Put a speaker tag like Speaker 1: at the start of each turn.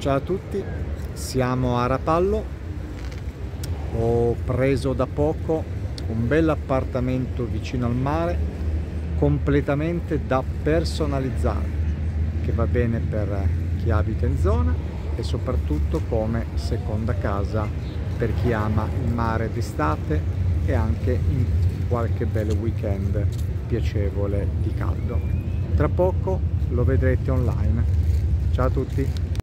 Speaker 1: Ciao a tutti, siamo a Rapallo. Ho preso da poco un bel appartamento vicino al mare, completamente da personalizzare, che va bene per chi abita in zona e soprattutto come seconda casa per chi ama il mare d'estate e anche in qualche bel weekend piacevole di caldo. Tra poco lo vedrete online. Ciao a tutti!